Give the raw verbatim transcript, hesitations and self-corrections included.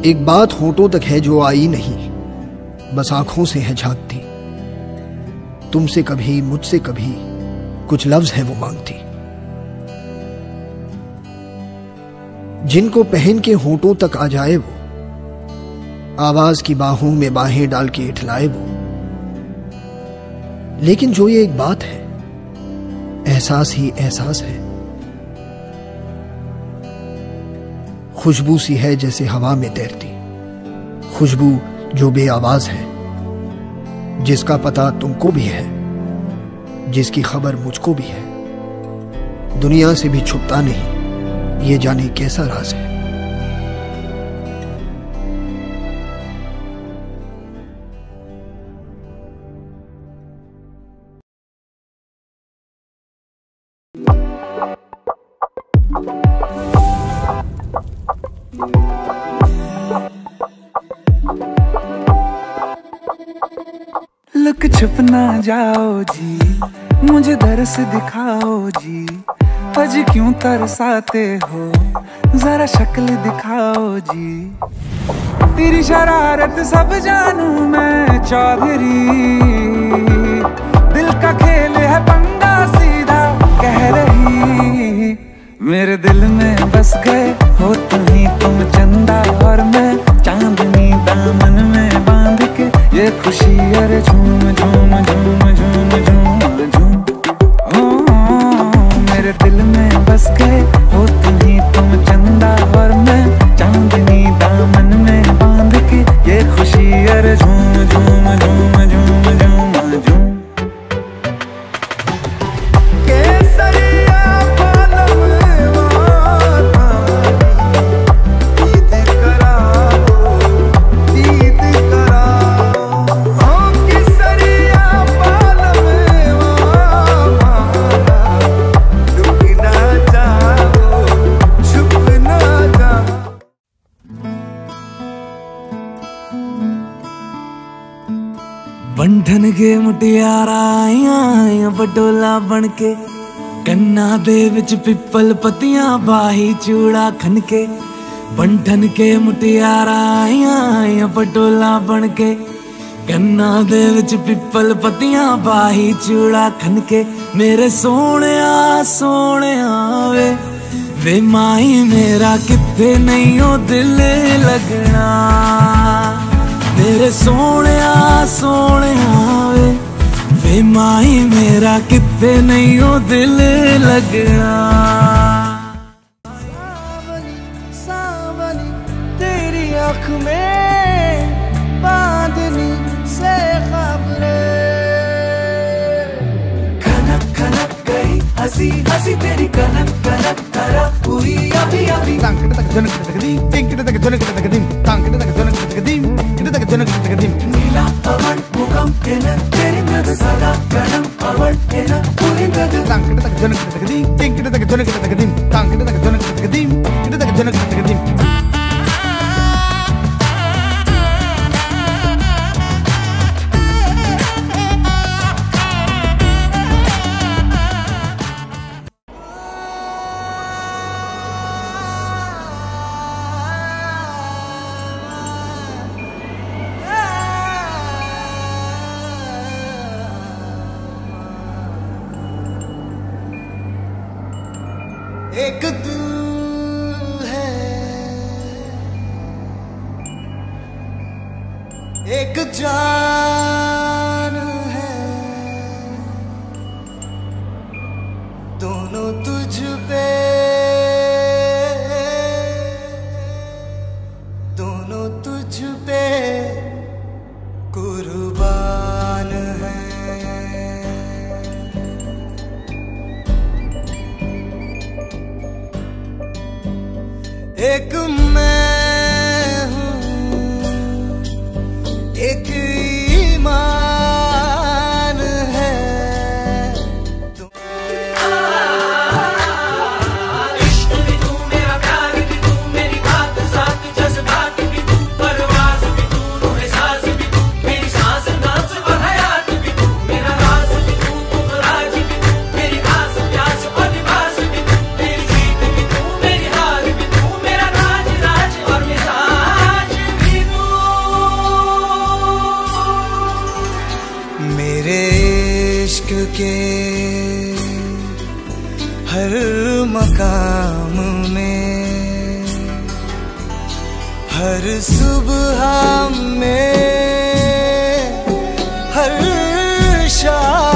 एक बात होठों तक है जो आई नहीं, बस आंखों से है झांकती। तुमसे कभी मुझसे कभी कुछ लफ्ज है वो मांगती। जिनको पहन के होठों तक आ जाए वो, आवाज की बाहों में बाहें डाल के इठलाए वो। लेकिन जो ये एक बात है, एहसास ही एहसास है। खुशबू सी है जैसे हवा में तैरती, खुशबू जो बेआवाज है, जिसका पता तुमको भी है, जिसकी खबर मुझको भी है। दुनिया से भी छुपता नहीं, ये जाने कैसा राज है। लुक छुप ना जाओ जी, मुझे दर्स दिखाओ जी। आज क्यों तरसाते हो, जरा शक्ल दिखाओ जी। तेरी शरारत सब जानू मैं चौधरी, दिल का खेल है पंगा सीधा कह रही। मेरे दिल में बस गए हो तुम ही तुम, चंदा और मैं चांदनी दामन में बांध के ये खुशी अरे झूम झूम झूम झूम झूम झूम। ओ मेरे दिल में बस गए हो तुम ही तुम, चंदा और मैं चांदनी दामन में बांध के ये खुशी अरे झूम झूम झूम झूम झूम झूम। बंधन के मुटियारा आया बटोला बन के, कन्ना दे विच पिपल पतियां बाही चूड़ा खन के। बंधन के मुटियारा आया बटोला बन के, कन्ना दे विच पिपल पतियां बाही चूड़ा खन के। मेरे सोने सोने वे वे माही मेरा किथे नहीं ओ दिल लगना। मेरे सोने सोने वे वे माही मेरा किथे नहीं ओ दिल लगना। सावनी सावनी तेरी आँख में बांधनी से खबरें, खनक खनक गई हंसी हंसी तेरी कनक कनक करा हुई अभी अभी। तांकड़ तक जनक तक दी, टिंकड़ तक जनक तक दी, तांकड़ तक जनक तक दी, इधर तक जनक तक दी। नीला अवण मुखम केना तेरी मद सदा गणम अवण केना पूरी मद। तांकड़ तक जनक तक दी, टिंकड़ तक जनक तक दी, तांकड़ तक जनक तक दी, इधर तक जनक तक दी। एक तू है, एक जान है, दोनों तुझ पे, दोनों तुझ पे कुर्बान है। एक मैं हूँ, एक इश्क के हर मकाम में, हर सुबह में, हर शाम